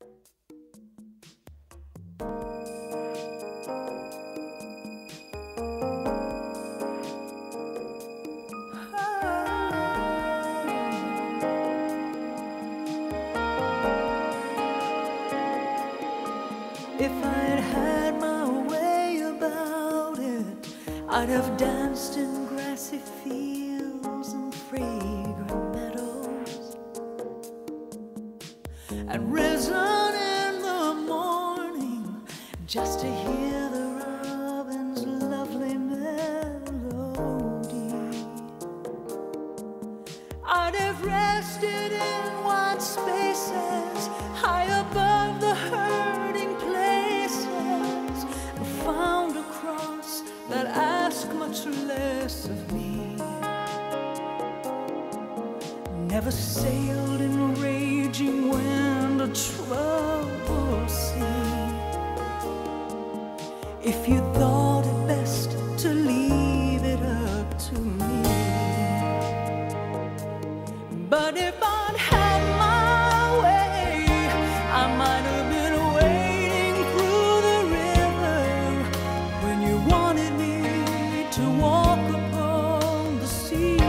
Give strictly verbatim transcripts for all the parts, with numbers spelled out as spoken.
If I'd had my way about it, I'd have danced in grassy fields and fragrant meadows, and risen in the morning just to hear the robin's lovely melody. I'd have rested in wide spaces high above the herding places, and found a cross that asked much less of me. Never sailed in raging wind or troubled sea. If you thought it best to leave it up to me, but if I'd had my way, I might have been wading through the river when you wanted me to walk upon the sea.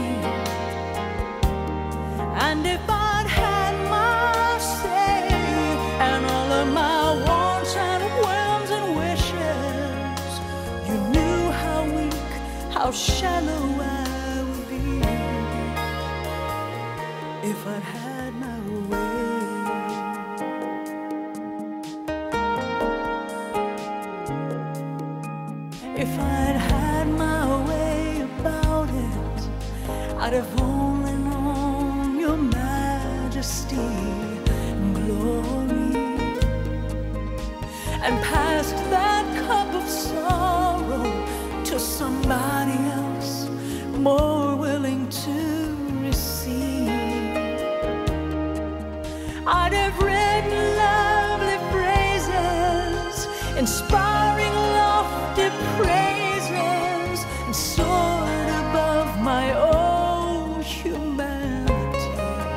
And if I'd had my say, and all of my wants and whims and wishes, you knew how weak, how shallow I would be if I'd had my way. If I'd had my way about it, I'd have only known your majesty and glory, and passed that cup of sorrow to somebody else more willing to receive. I'd have written lovely phrases, inspiring lofty praises, and soared above my own humanity.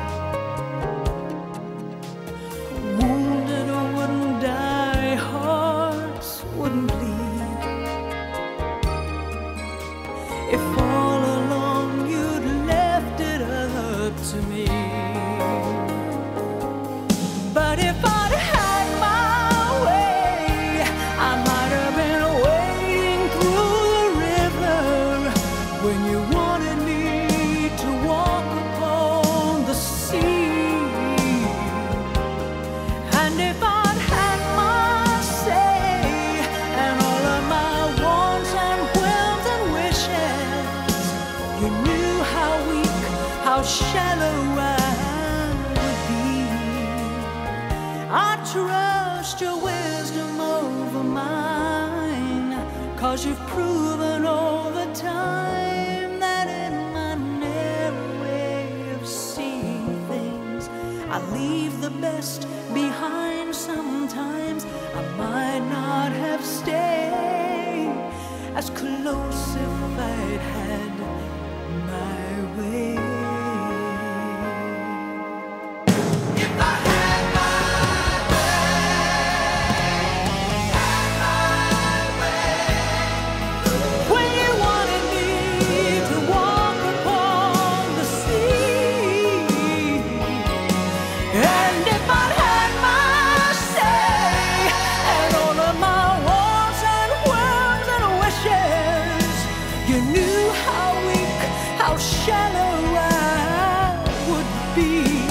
Wounded wouldn't die, hearts wouldn't bleed, if all along you'd left it up to me. But if I'd had my way, I might have been wading through the river when you wanted me to walk upon the sea. And if I'd had my say, and all of my wants and whims and wishes, you knew how weak, how shallow I would be. I trust your wisdom over mine, 'cause you've proven all the time that in my narrow way of seeing things, I leave the best behind sometimes. I might not have stayed as close if I'd had my way. You knew how weak, how shallow I would be.